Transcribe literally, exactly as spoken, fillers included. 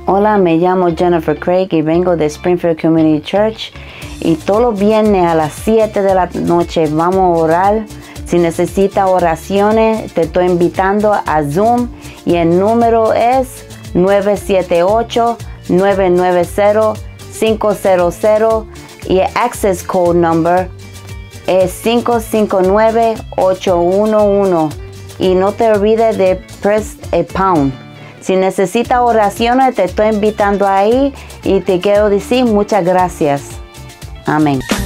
Hola, me llamo Jennifer Craig y vengo de Springfield Community Church. Y todos los viernes a las siete de la noche vamos a orar. Si necesita oraciones, te estoy invitando a Zoom. Y el número es nueve siete ocho, nueve nueve cero, cinco cero cero. Y el access code number es cinco cinco nueve, ocho uno uno. Y no te olvides de press a pound. Si necesita oraciones, te estoy invitando ahí y te quiero decir muchas gracias. Amén.